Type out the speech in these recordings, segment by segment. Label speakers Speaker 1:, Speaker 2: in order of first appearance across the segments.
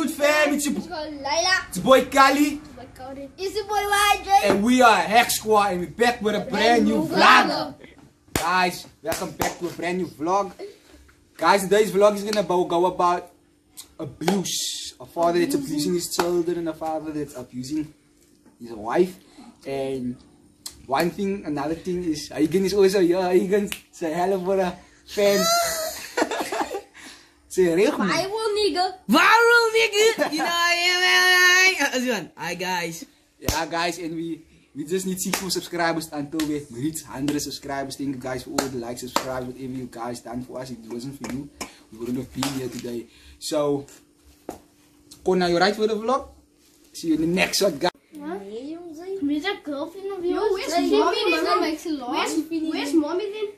Speaker 1: good fam? It's your
Speaker 2: Laila.
Speaker 1: boy Kali.
Speaker 2: It's your boy YJ.
Speaker 1: And we are Hack Squad and we're back with a brand new vlog. Guys, welcome back to a brand new vlog. Guys, today's vlog is gonna go about abuse. A father that's abusing his children, a father that's abusing his wife. And one thing, another thing is, Hagen is also here. Hagen, say hello for the fans. Say real
Speaker 2: Viral nigga.
Speaker 3: Viral nigga! You know, hi guys.
Speaker 1: Yeah guys, and we just need 6 subscribers until we reach 100 subscribers. Thank you guys for all the likes, subscribe, whatever you guys done for us. If it wasn't for you, we wouldn't have been here today. So, Kona, you right for the vlog? See you in the next one, guys.
Speaker 2: Where's that girlfriend of yours?
Speaker 4: Where's mommy then?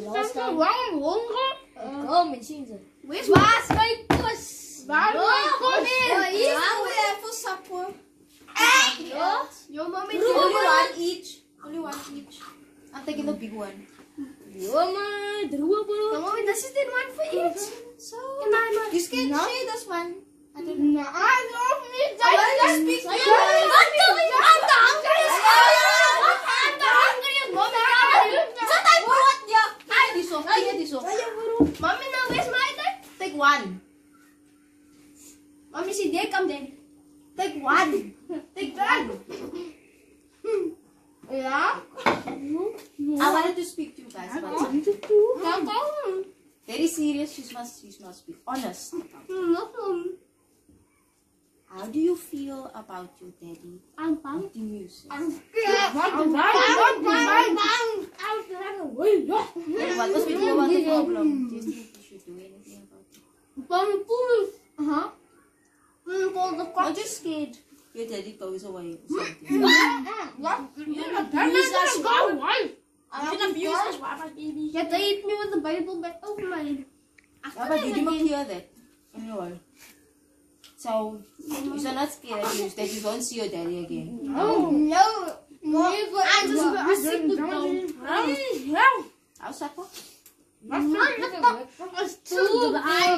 Speaker 4: Where's
Speaker 2: Waar mijn kus?
Speaker 4: Waar
Speaker 2: Hier.
Speaker 4: for supper? Your mommy
Speaker 2: Only one
Speaker 4: each. Only one each. I'm taking the big one.
Speaker 2: Jongen,
Speaker 4: Your mommy, this is the one for each. So you can share this one. I don't know.
Speaker 2: I don't need
Speaker 4: I want to speak. Mommy, now where's my turn? Take one. Mommy, see there, come then. Take one. Take one.
Speaker 2: Ja?
Speaker 4: I wanted to speak to you guys about something. Very serious. You must be honest. How do you feel about your daddy?
Speaker 2: I'm bang.
Speaker 4: Beating you, sis?
Speaker 2: I'm scared. I'm bang.
Speaker 4: What was with you about the problem? Do you think you should do anything about it?
Speaker 2: Bang police. Huh? For the
Speaker 4: Not just scared. Your daddy goes away or something.
Speaker 2: What?
Speaker 4: You abuse us, wow.
Speaker 2: You abuse us, baby. Yeah, they hit me with the Bible back over my head.
Speaker 4: Yeah, but you didn't hear that. Anyway. So, you're not scared that you don't see your daddy again.
Speaker 2: No. I just sick to go.
Speaker 4: How's supper?
Speaker 2: It's too bad.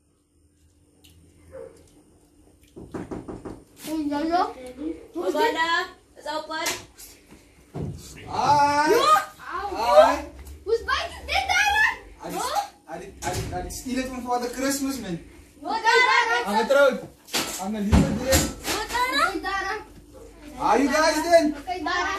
Speaker 4: Bada, it's open.
Speaker 1: Hi.
Speaker 2: Who's biting this, Dara?
Speaker 1: I did steal it from Father Christmas, man.
Speaker 2: What, Dara?
Speaker 1: I'm getrouwd. I'm a little bit.
Speaker 2: What, Dara?
Speaker 1: How are you guys then?
Speaker 2: Okay, Dara.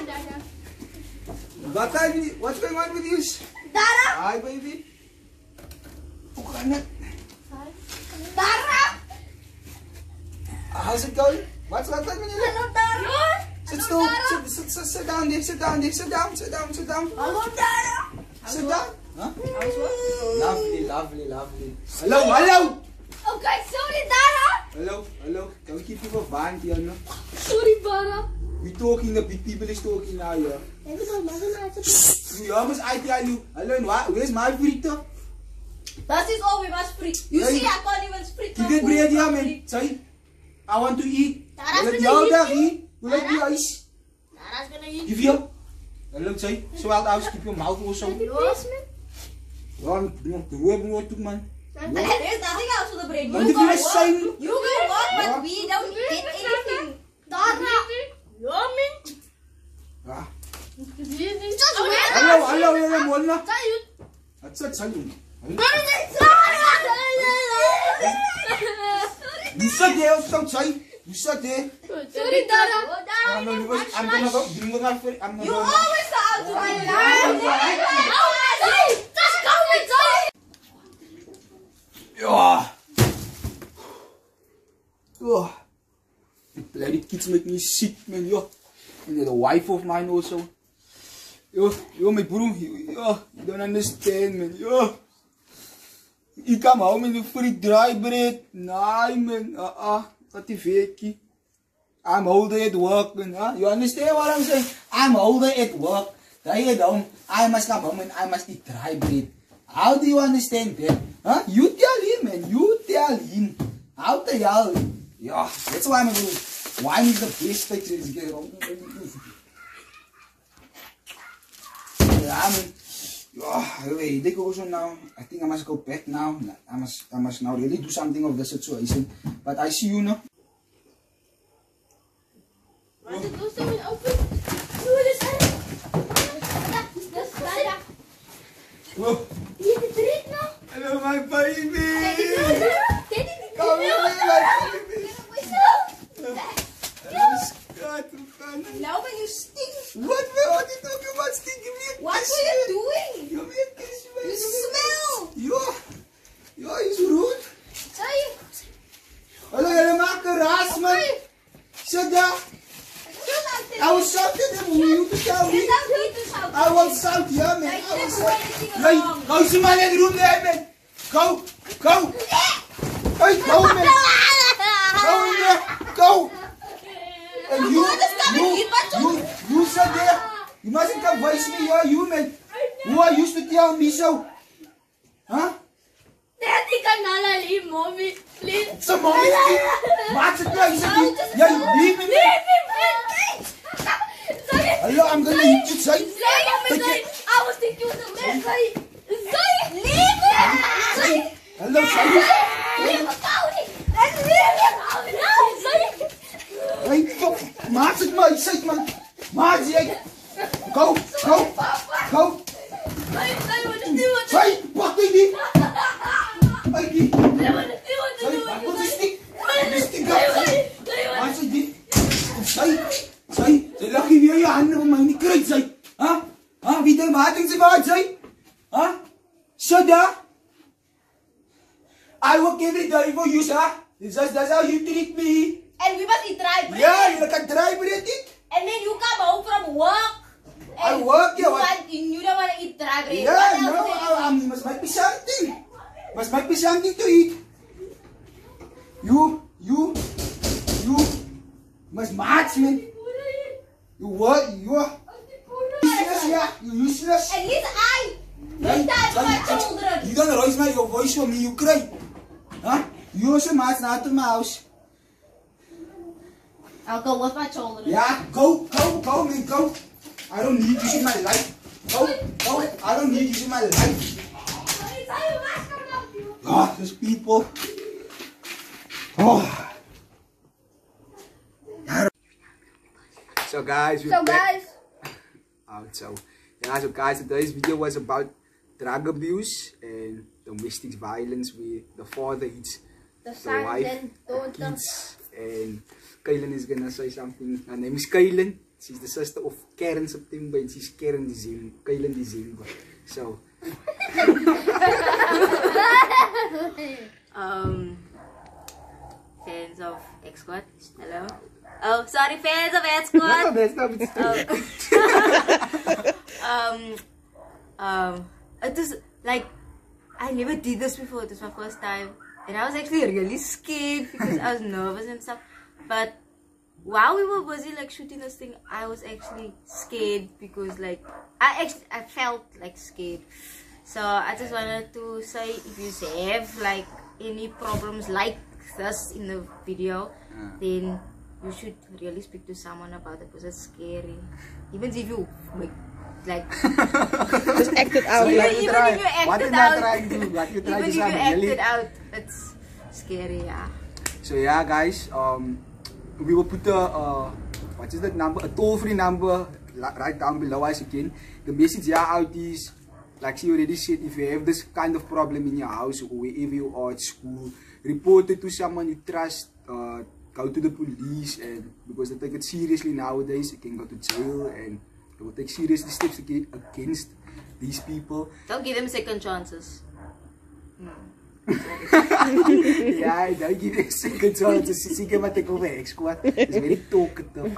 Speaker 1: What's going on with you?
Speaker 2: Dara.
Speaker 1: Hi, baby. Hoe kan het?
Speaker 2: Dara.
Speaker 1: How's it going? What's going on with you?
Speaker 2: Hello, Dara.
Speaker 1: Sit still. Sit down there. Sit down there. Sit down.
Speaker 2: Hello, Dara.
Speaker 1: Sit down. Huh?
Speaker 4: How's work?
Speaker 1: Lovely. Hello.
Speaker 2: Okay, sorry, Dara.
Speaker 1: Hello. Can we keep people fine here, no?
Speaker 2: Sorry, Dara.
Speaker 1: We talking, the big people is talking now here. You almost I tell you. Hello, where's my burrito?
Speaker 4: That is all we must free. You
Speaker 1: Hey.
Speaker 4: see, I can't even speak.
Speaker 1: Give it bread here, man. Say, I want to eat.
Speaker 2: Dara's
Speaker 1: Will it
Speaker 2: gonna
Speaker 1: jou
Speaker 2: eat
Speaker 1: dag
Speaker 2: you.
Speaker 1: eat? Will it be ice?
Speaker 2: Dara's gonna eat
Speaker 1: Give you. Hello, say. Swell out, keep your mouth also. Brood, man.
Speaker 4: There's nothing else for the brain.
Speaker 1: Want to be a sign?
Speaker 4: You go work, but we don't get anything.
Speaker 2: Dara.
Speaker 1: Ah.
Speaker 2: Just wait.
Speaker 1: Hello, Mona. That's it, say. You sit there, don't say. You sit there.
Speaker 2: Sorry, Dara.
Speaker 1: I'm gonna go. I'm
Speaker 4: You always the out to my life.
Speaker 2: Just go inside.
Speaker 1: The bloody kids make me sick, man. And the wife of mine also. My bro. You don't understand, man. You come home and you free dry bread. Nah, man. Wat die veekie. I'm older at work, man. You understand what I'm saying? I'm older at work. They at home. I must come home and I must eat dry bread. How do you understand that? You tell him, man. You tell him. How the hell? Yeah, that's why I'm doing. Wine is the best thing to get on. Yeah, I mean, they go also now. I think I must go back now. I must now really do something of the situation. But I see you now.
Speaker 2: Want to do something open? Doe dit aan.
Speaker 1: Oh,
Speaker 2: Hier de drie nog.
Speaker 1: hello my baby.
Speaker 2: Kom
Speaker 1: hier, my baby. Hello, skat, hoe gaan het?
Speaker 4: Now when you stink,
Speaker 1: What are you talking about? Stinky me.
Speaker 4: what are you doing?
Speaker 1: You mean kiss me?
Speaker 4: You smell.
Speaker 1: Yo, is rude.
Speaker 4: Sorry.
Speaker 1: Hallo, jullie maken raas, man. Sit down. I was shouting at you to tell me. I was shout, yeah, man. I was shout. Hey, go see my leg room there, man. Go. Hey, go, man. Go in there. Go. And you sit there. You mustn't come voice me, you, man. Who are used to tell me so? Huh?
Speaker 2: Daddy kan alleen mommy, please.
Speaker 1: It's a mommy. Maak het nou, is het niet? Ja, leave me, man. Hello, I'm gonna hit you, say.
Speaker 2: I was thinking you was a man. Leave me.
Speaker 1: Hello, say. Hey, fuck. Maak het maar, zeg man. Maak het. Go. Say, pak die niet. Hey, die. Say, pak wat is die? Mistig dat. Maak het die. Say, lag je weer je handen op mij niet kruid, say. Huh? Wie denkt, waar denkt ze waard, say? Huh? Shut up. I work every day for you, sir. That's how you treat me.
Speaker 4: And we must eat dry bread.
Speaker 1: Yeah, you can try bread it.
Speaker 4: And then you come home from work.
Speaker 1: I work, yeah.
Speaker 4: You don't want to eat dry bread.
Speaker 1: Yeah, no, must might be something. Must might be something to eat. You must match, man. You what? You are useless, yeah. You useless.
Speaker 4: At least I. No time for my children.
Speaker 1: You don't raise my voice for me, you cry. Huh? You also must not to my house.
Speaker 4: I'll go with my children.
Speaker 1: Yeah, go, man, go. I don't need you in my life. Go. I don't need you in my life. Ah, these people. Oh. So guys, we're back. So guys, today's video was about drug abuse and domestic violence where the father hits the wife, the kids, and Kaylin is gonna say something. Her name is Kaylin. She's the sister of Karen September and she's Karen December. Kaylin December. So
Speaker 4: fans of X Squad, hello. Oh, sorry, fans of X Squad. It was like I never did this before. It was my first time, and I was actually really scared because I was nervous and stuff. But while we were busy like shooting this thing, I was actually scared because like I felt like scared. So I just wanted to say, if you have like any problems like this in the video, then you should really speak to someone about it because it's scary. Even if you like
Speaker 3: Just act it out.
Speaker 4: even if you acted out, it's scary, yeah.
Speaker 1: So yeah, guys, we will put what is that number? A toll-free number right down below as you can. The message here out is, like she already said, if you have this kind of problem in your house or wherever you are at school, report it to someone you trust. Go to the police, and because they take it seriously nowadays, you can go to jail and they will take serious steps against these people.
Speaker 4: Don't give them second chances.
Speaker 1: Yeah, don't give them second chances. She came and take over X Squad. It's very talkative.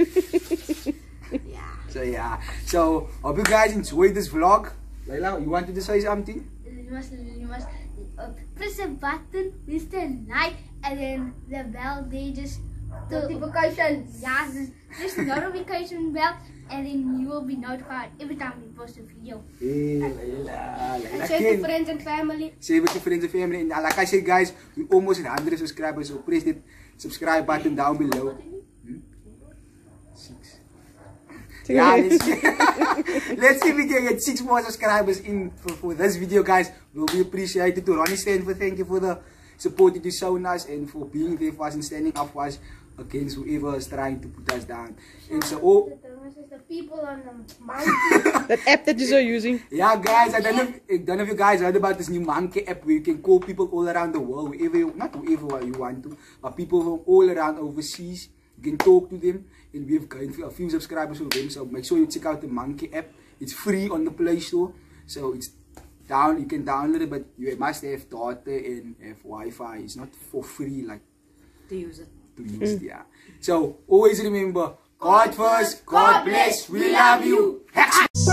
Speaker 4: Yeah.
Speaker 1: So yeah, so hope you guys enjoyed this vlog. Laila, you wanted to say something?
Speaker 2: You must press the button, with the like, and then the bell. They just notifications. Yeah, just notification bell, and then you will be notified every time we post a video.
Speaker 1: Hey, Laila.
Speaker 2: And share to friends and family.
Speaker 1: Share with your friends and family. And like I said, guys, we almost hit 100 subscribers. So press that subscribe button down below. 6. Yeah, let's see if we can get 6 more subscribers in for this video, guys. We'll be appreciated to Ronnie Stanford. Thank you for the supported us so nice and for being there for us and standing up for us against whoever is trying to put us down. And so,
Speaker 2: the people on the mountain.
Speaker 3: That app that you're using.
Speaker 1: yeah, guys, I don't know if you guys heard about this new monkey app where you can call people all around the world, not whoever you want to, but people from all around overseas. You can talk to them, and we have gained a few subscribers from them. So make sure you check out the monkey app. It's free on the Play Store, so it's down. You can download it, but you must have data and have Wi-Fi. It's not for free, like
Speaker 4: To use it.
Speaker 1: yeah. So always remember, God first, God bless. We love you.